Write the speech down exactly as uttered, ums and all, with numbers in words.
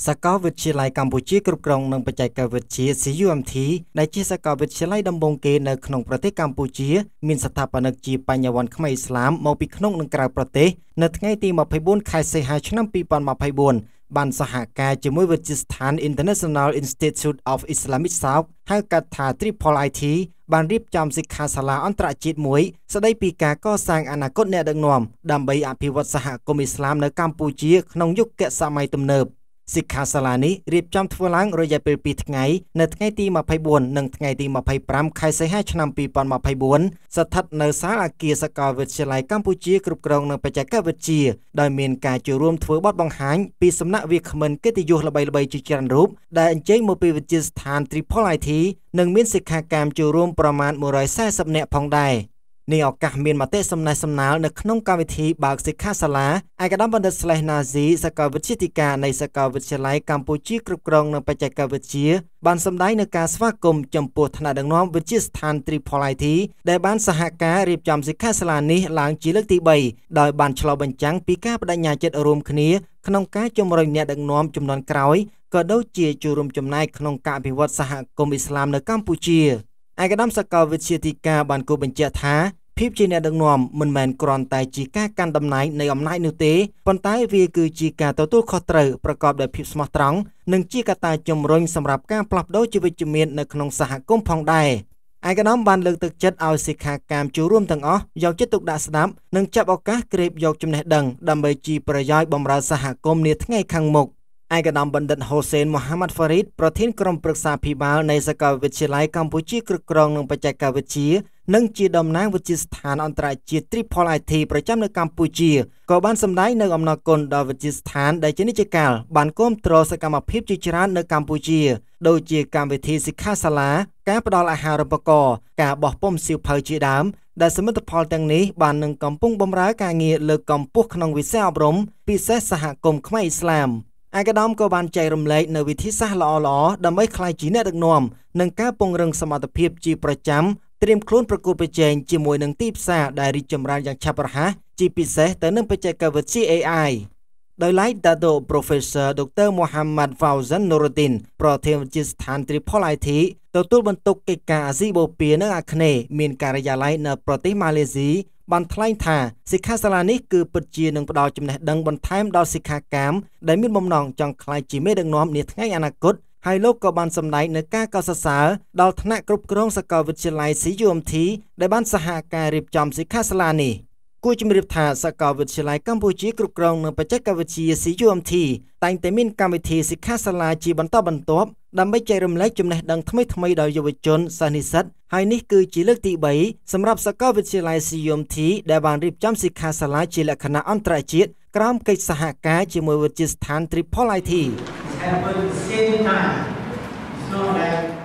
សកលវិទ្យាល័យកម្ពុជាគ្រប់គ្រងនិងបច្ចេកវិទ្យា C U M T ដែលជាសកលវិទ្យាល័យដំបូងគេនៅក្នុងប្រទេសកម្ពុជាមានស្ថាបនិកជាបញ្ញវន្តខ្មែរឥស្លាមមកពីក្នុងនិងក្រៅប្រទេសនៅថ្ងៃទីម្ភៃបួនខែសីហាឆ្នាំពីរពាន់ម្ភៃបួនបានសហការជាមួយវិទ្យាស្ថាន International Institute of Islamic Thought ហៅកាត់ថា Triple I T បានរៀបចំសិក្ខាសាលាអន្តរជាតិមួយស្ដីពីការកសាងអនាគតអ្នកដឹកនាំដើម្បីអភិវឌ្ឍសហគមន៍ឥស្លាមនៅកម្ពុជាក្នុងយុគសម័យទំនើបសិក្ខាសាលានេះរៀបចំធ្វើឡើងរយៈពេលពីរថ្ងៃនៅថ្ងៃទីម្ភៃបួននិងថ្ងៃទីម្ភៃប្រាំខែសីហាឆ្នាំពីរពាន់ម្ភៃបួនស្ថិតនៅសាលអគារសាកលវិទ្យាល័យកម្ពុជាគ្រប់គ្រងនិងបច្ចេកវិទ្យាដោយមានការចូលរួមធ្វើបទបង្ហាញពីសំណាក់វាគ្មិនកិត្តិយសល្បីៗជាច្រើនរូបដែលអញ្ជើញមកពីវិទ្យាស្ថាន Triple I T និងមានសិក្ខាកាមចូលរួមប្រមាណមួយរយសែសិបនាក់ផងដែរនេះឱកាសមានមតិសំណេះសំណាលនៅក្នុងកម្មវិធីបើកសិក្ខាសាលាឯកឧត្តមបណ្ឌិតស្លេះណាស៊ីសាកលវិទ្យាធិការនៃសាកលវិទ្យាល័យកម្ពុជាគ្រប់គ្រងនិងបច្ចេកវិទ្យាបានសម្ដែងនូវការស្វាគមន៍ចំពោះថ្នាក់ដឹកនាំវិទ្យាស្ថាន Triple I T ដែលបានសហការរៀបចំសិក្ខាសាលានេះឡើងជាលើកទីបីដោយបានឆ្លុះបញ្ចាំងពីការបដិញ្ញាចិត្តរួមគ្នាក្នុងការជំរុញអ្នកដឹកនាំជំនាន់ក្រោយក៏ដូចជាចូលរួមចំណែកក្នុងការអភិវឌ្ឍសហគមន៍ឥស្លាមនៅកម្ពុជាឯកឧត្តមសាកលវិទ្យាធិការបានគូបញ្ជាក់ថាភាពជាអ្នកដឹកនាំមិនមែនគ្រាន់តែជាការកាន់តំណែងនៃអំណាចនោះទេប៉ុន្តែវាគឺជាការទទួលខុសត្រូវប្រកបដោយភាពស្មោះត្រង់និងជាកត្តាជំរុញសម្រាប់ការផ្លាស់ប្ដូរជីវវិជ្ជមាននៅក្នុងសហគមន៍ផងដែរឯកឧត្តមបានលើកទឹកចិត្តឲ្យសិក្ខាកាមចូលរួមទាំងអស់យកចិត្តទុកដាក់ស្ដាប់និងចាប់ឱកាសក្រេបយកចំណេះដឹងដើម្បីជាប្រយោជន៍បម្រើសហគមន៍នាថ្ងៃខាងមុខឯកឧត្តមបណ្ឌិតហូសេនមូហាម៉ាត់ហ្វារីតប្រធានក្រុមប្រឹក្សាភិបាលនៃសាកលវិទ្យាល័យកម្ពុជាគ្រប់គ្រងនិងបច្ចេកវិទ្យានិងជាតំណាងវិទ្យាស្ថានអន្តរជាតិ Triple I T ប្រចាំនៅកម្ពុជាក៏បានសម្ដែងនៅអំណរគុណដល់វិទ្យាស្ថានដែលជានិច្ចកាលបានគាំទ្រសកម្មភាពជាច្រើននៅកម្ពុជាដូចជាកម្មវិធីសិក្ខាសាលាការផ្តល់អាហារូបករណ៍ការបោះពុម្ពសៀវភៅជាដើមដែលសមិទ្ធផលទាំងនេះបាននឹងកំពុងបម្រើការងារលើកកម្ពស់ក្នុងវិស័យអប់រំពិសេសសហគមន៍ខ្មែរឥស្លាមឯកឧត្តមក៏បានចែករំលែកនៅវិធីសាស្ត្រល្អៗដើម្បីក្លាយជាអ្នកដឹកនាំនិងការពង្រឹងសមត្ថភាពជាប្រចាំត្រៀមខ្លួនប្រកួតប្រជែងជាមួយនឹងទីផ្សារដែលរីកចម្រើនយ៉ាងឆាប់រហ័សជាពិសេសទៅនឹងបច្ចេកវិទ្យា A I ដោយឡែកដាតូ Professor ដុកទ័រ Mohammad Fauzan Nuruddin ប្រធានវិទ្យាស្ថាន Triple I T ទទួលបន្ទុកកិច្ចការអាស៊ីបូព៌ានិងអាគ្នេយ៍មានការិយាល័យនៅប្រទេសម៉ាឡេស៊ីបានថ្លែងថាសិក្ខាសាលានេះគឺពិតជានឹងផ្ដល់ចំណេះដឹងបន្ថែមដល់សិក្ខាកាមដែលមានបំណងចង់ក្លាយជាមេដឹកនាំនាថ្ងៃអនាគតហើយលោកក៏បានសម្ដែងនៅការកោតសរសើរដល់ថ្នាក់គ្រប់គ្រងសាកលវិទ្យាល័យ C U M T ដែលបានសហការរៀបចំសិក្ខាសាលានេះគួរជំរាបថាសាកលវិទ្យាល័យកម្ពុជាគ្រប់គ្រងនិងបច្ចេកវិទ្យា C U M T តែងតែមានកម្មវិធីសិក្ខាសាលាជាបន្តបន្ទាប់ដើម្បីចែករំលែកចំណេះដឹងថ្មីៗដល់យុវជនសិស្សនិស្សិតហើយនេះគឺជាលើកទីបីសម្រាប់សាកលវិទ្យាល័យ C U M T ដែលបានរៀបចំសិក្ខាសាលាជាលក្ខណៈអន្តរជាតិក្រោមកិច្ចសហការជាមួយវិទ្យាស្ថាន Triple I T At the same time, it's not like